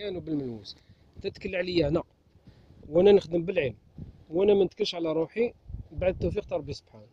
بالمكيان وبالملموس. تتكل عليا انا وانا نخدم بالعلم، وانا ما نتكلش على روحي بعد التوفيق تاع ربي سبحانه.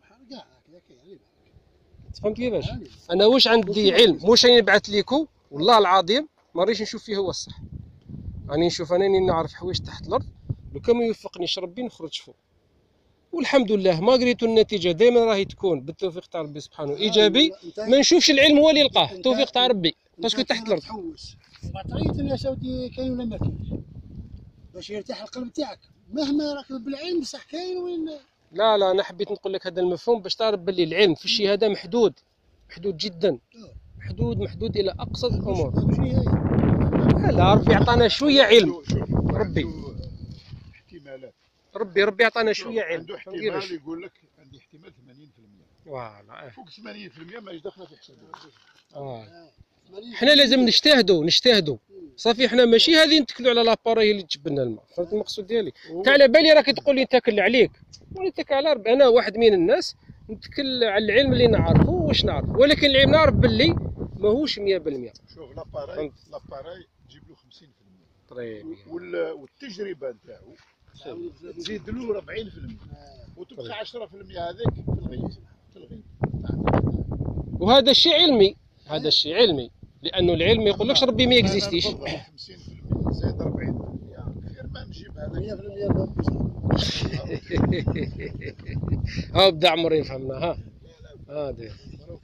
تفهمت كيفاش؟ انا واش عندي علم واش راني نبعث ليكو والله العظيم ما رانيش نشوف فيه هو الصح. راني نشوف انني نعرف حوايج تحت الارض، لو كان ما يوفقنيش ربي نخرج فوق. والحمد لله ما قريتو النتيجه دائما راهي تكون بالتوفيق تاع ربي سبحانه ايجابي. ما نشوفش العلم هو اللي يلقاه، التوفيق تاع ربي باسكو تحت الارض. بطارية الناس ودي كاين ولا ما كاينش باش يرتاح القلب تاعك مهما راك بالعلم بصح كاين وين. لا انا حبيت نقول لك هذا المفهوم باش تعرف باللي العلم في الشهاده محدود، محدود جدا، محدود الى اقصى الامور. لا ربي عطانا شويه علم، ربي احتمالات، ربي عطانا شويه علم. عنده احتمال يقول لك عندي احتمال 80%. فوالا فوق 80% ماش داخله في حسابه. حنا لازم نجتهدوا صافي. حنا ماشي هذه نتكلوا على لاباري اللي تجيب لنا الماء. فهمت المقصود ديالي؟ انت على بالي راك تقول لي نتكل عليك وانا نتكل على ربي. انا واحد من الناس نتكل على العلم اللي نعرفه واش نعرف، ولكن العلم نعرف باللي ماهوش 100%. شوف لاباري تجيب له 50%. طيب والتجربه نتاعو تزيد له 40% وتبقى 10% هذيك في الغيب. وهذا الشيء علمي، هذا الشيء علمي، لانه العلم ما يقولكش ربي ما يكزيستيش. 50% زائد 40% خير ما نجيب هذا 100%. ها بدا عمر يفهمنا. ها هذا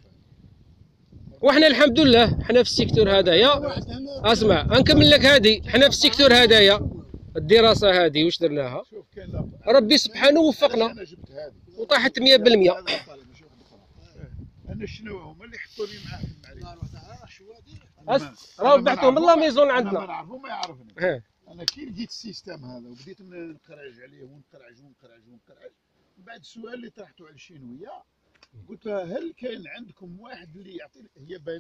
وحنا الحمد لله حنا في السيكتور هذايا. اسمع نكمل لك هذه، حنا في السيكتور هذايا الدراسه هذه واش درناها ربي سبحانه وفقنا وطاحت 100%. انا شنو هما اللي حطوني معاه في المعرفه؟ راه بعثهم الله ما يزون عندنا. ما نعرفو ما يعرفني. انا كي لقيت السيستم هذا وبديت نقرعج عليه ونقرعج من بعد السؤال اللي طرحته على الشينويه قلت لها هل كاين عندكم واحد اللي يعطي هي